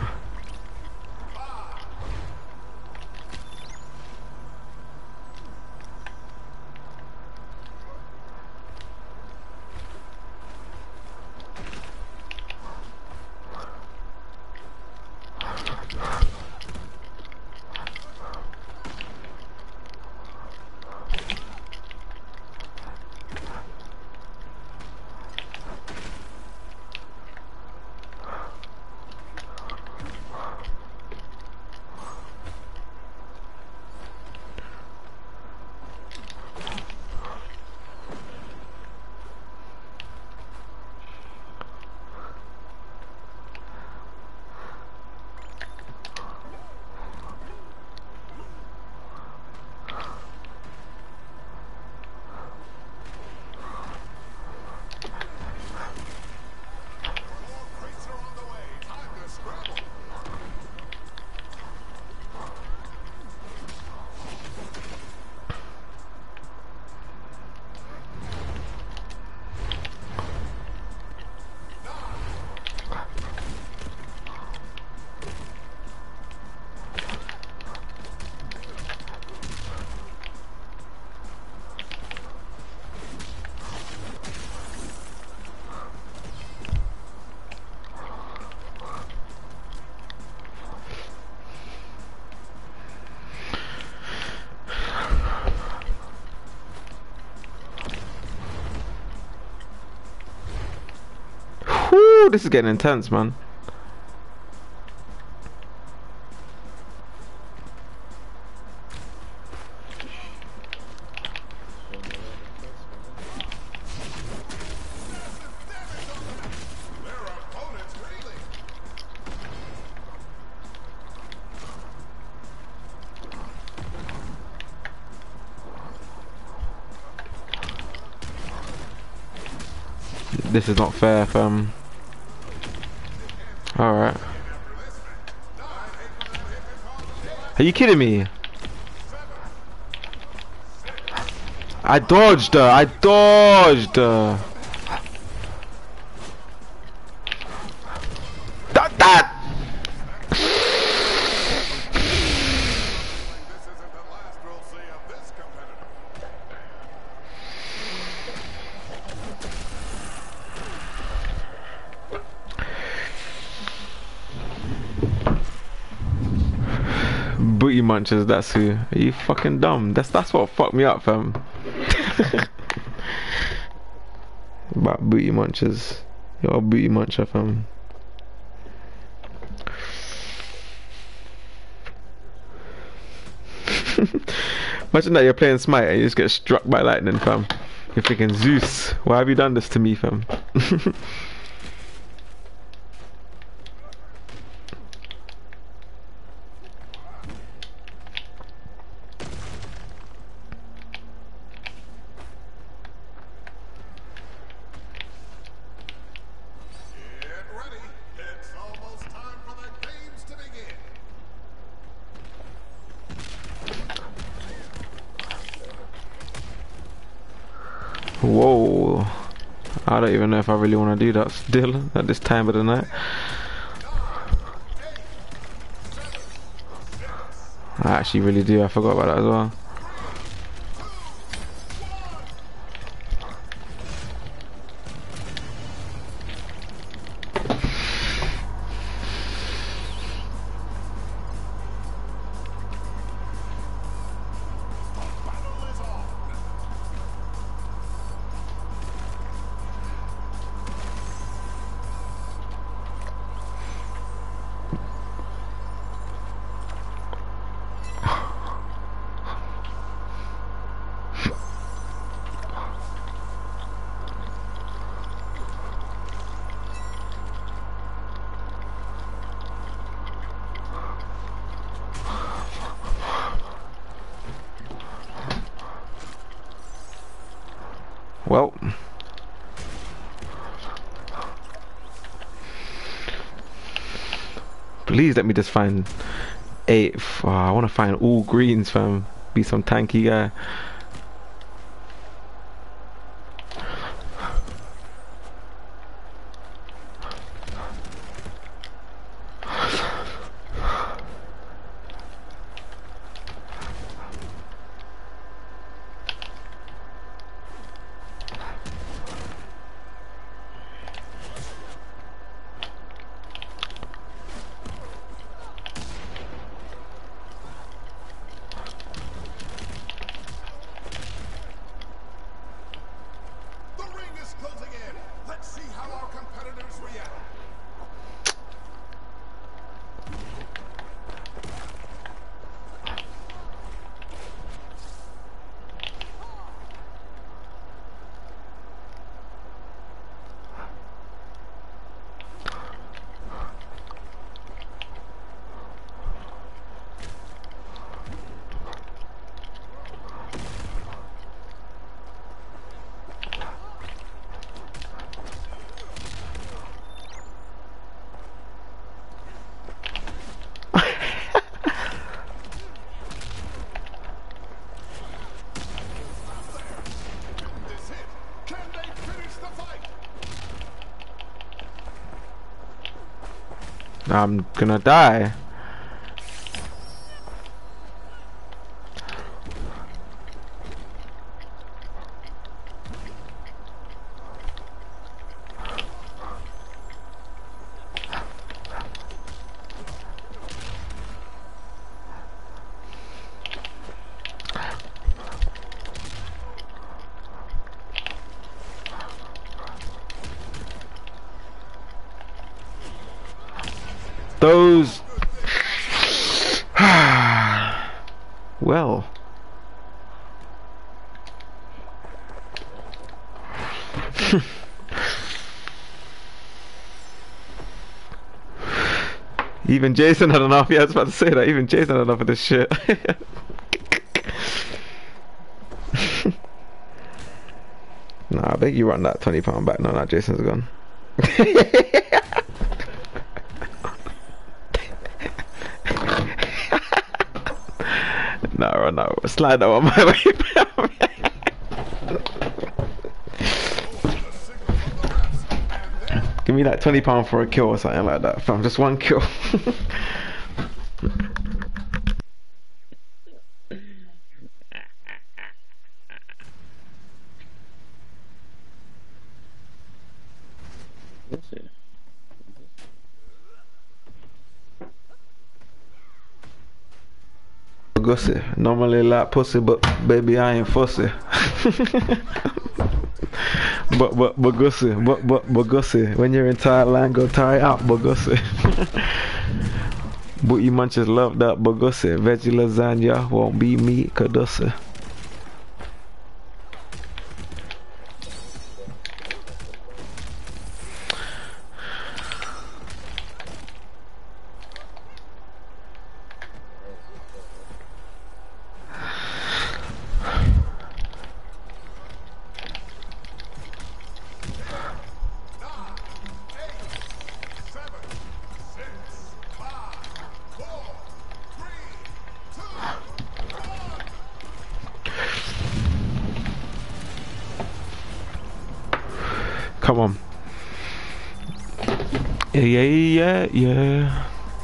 more crates are on the way. Time to scramble. Whoo, this is getting intense, man. Their opponent's reeling. This is not fair, fam. Alright. Are you kidding me? I dodged her. I dodged her. That that. This isn't the last we'll see of this competitor. Booty munchers, that's who. Are you fucking dumb? That's that's what fucked me up, fam. About booty munchers. You're a booty muncher, fam. Imagine that you're playing Smite and you just get struck by lightning, fam. You're thinking, Zeus, why have you done this to me, fam? Get ready. It's almost time for the games to begin. Whoa. I don't even know if I really want to do that still at this time of the night. I actually really do. I forgot about that as well. Battle is on. Well. Please let me just find eight. Oh, I want to find all greens, fam. Be some tanky guy. The ring is closing in. Let's see how our competitors react. This hit. Can they finish the fight? I'm gonna die. Those. Well. Even Jason had enough. Yeah, I was about to say that. Even Jason had enough of this shit. Nah, I beg you run that twenty pound back. No, that Jason's gone. No, no, slide that on my way. Give me like twenty pound for a kill or something like that, fam. Just one kill. What's it? Gussy. Normally like pussy, but baby I ain't fussy. but but but Gussy, but but but Gussy. When you're in Thailand, go tie out, but Gussy. Booty munches love that, but Gussy. Veggie lasagna won't be me, Kadussy. Come on. Yeah, yeah, yeah, yeah.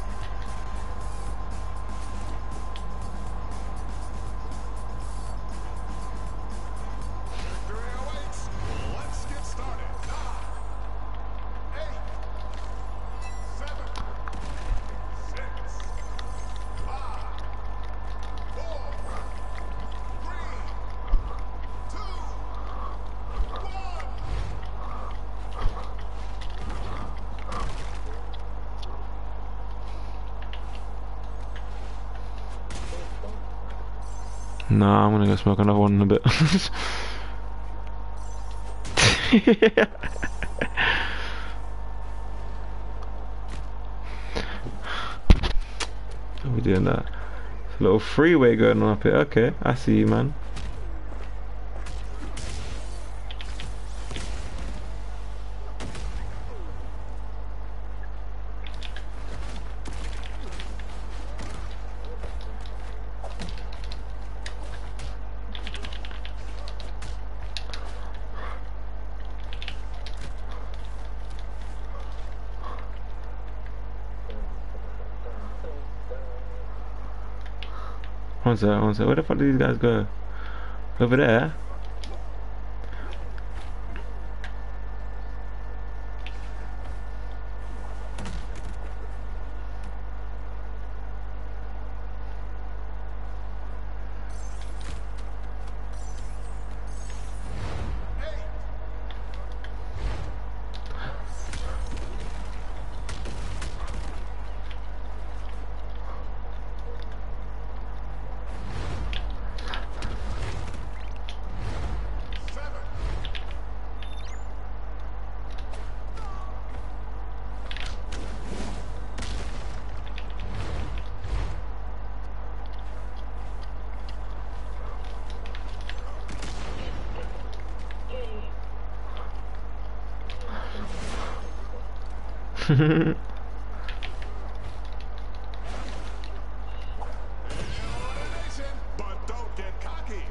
Victory awaits. Let's get started. Nine, eight, seven, six, five, four, three, two, one. Nah, I'm gonna go smoke another one in a bit. How we doing that? It's a little freeway going on up here. Okay, I see you, man. One sec, one sec. Where the fuck did these guys go? Over there? But don't get cocky.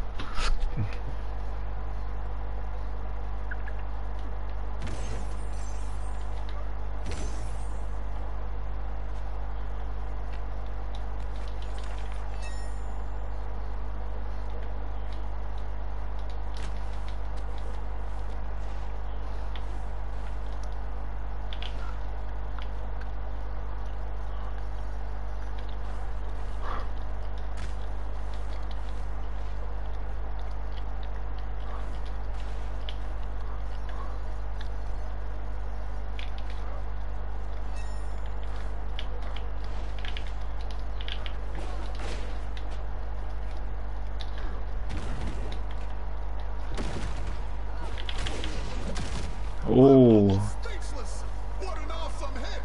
Oh. Speechless. What an awesome hit.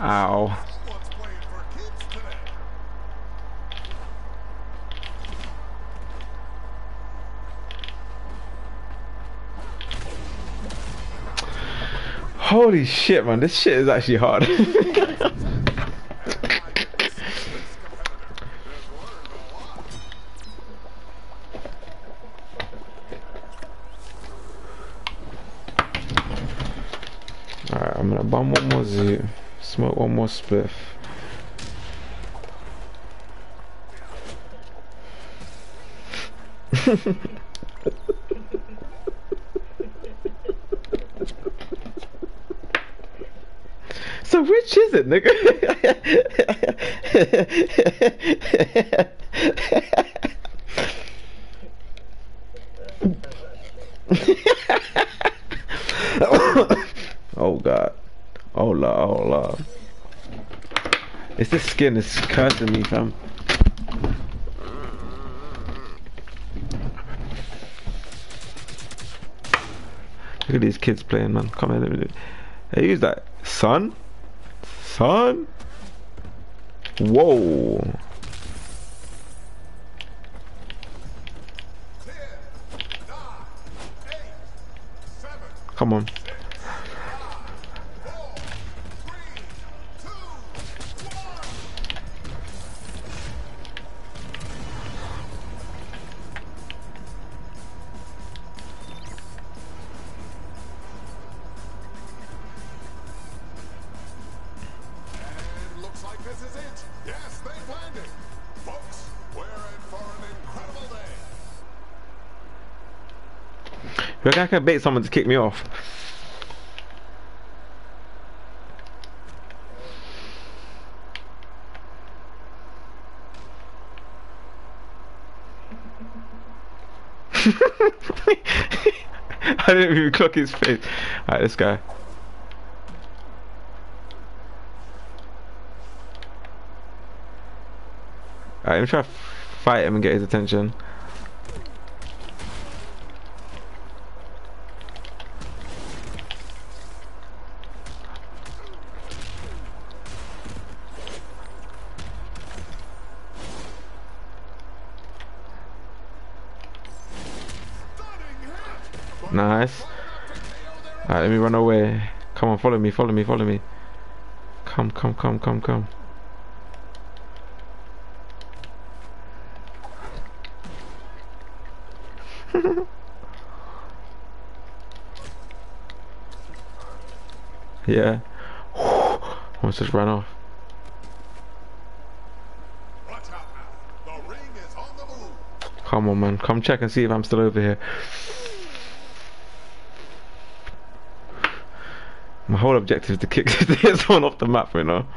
Ow. Someone's playing for keeps today. Holy shit, man. This shit is actually hard. Alright, I'm gonna bum one more zoo, smoke one more spliff. So which is it, nigga? Oh god. Oh lord, oh lord. It's this skin that's cursing me, fam. Look at these kids playing, man. Come here, let me do. Hey, who's that? Son? Son? Whoa. Ten, nine, eight, seven, Come on. six, five, four, three, two, one. And looks like this is it. Yes, they've landed. Folks, we're in for an incredible day. You reckon I can bait someone to kick me off? I didn't even clock his face. Alright, this guy. Alright, let me try to fight him and get his attention. Nice. Alright, let me run away. Come on, follow me, follow me, follow me. Come, come, come, come, come. Yeah. Almost just ran off. Watch out now. The ring is on the move. Come on, man. Come check and see if I'm still over here. My whole objective is to kick this one off the map, you know.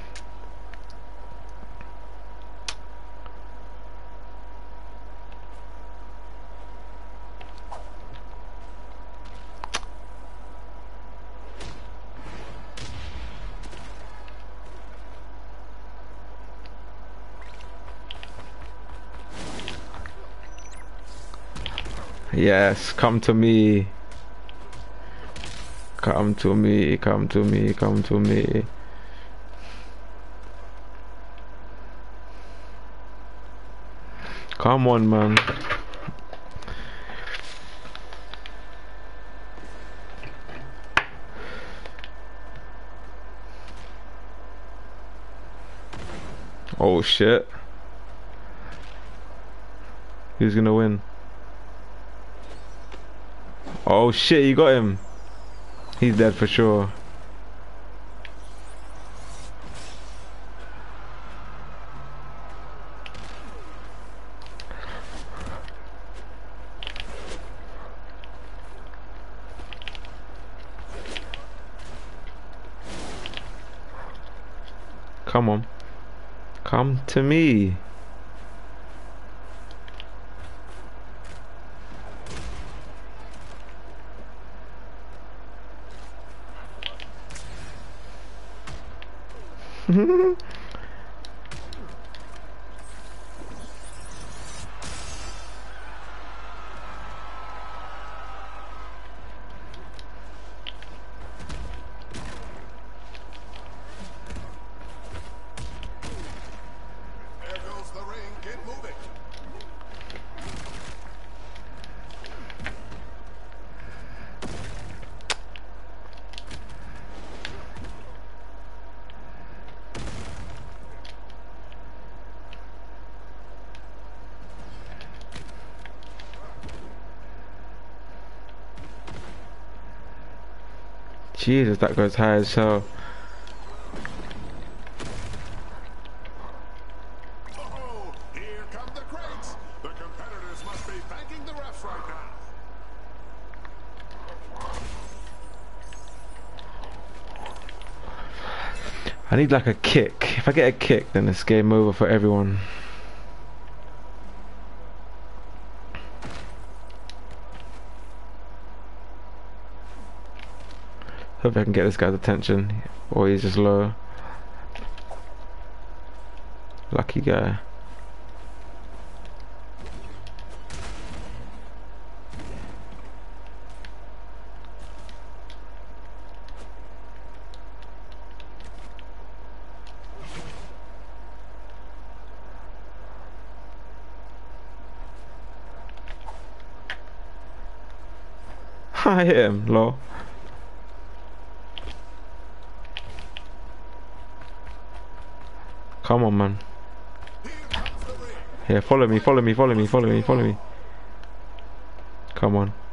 Yes, come to me. Come to me, come to me, come to me. Come on, man. Oh shit. Who's gonna win? Oh shit, you got him. He's dead for sure. Come on. Come to me. Jesus, that goes high as hell. Oh, here come the crates. The competitors must be thanking the refs right now. I need like a kick. If I get a kick, then it's game over for everyone. Hope I can get this guy's attention, or he's just low. Lucky guy. I hit him, lol. Come on, man. Here, follow me, follow me, follow me, follow me, follow me. Come on.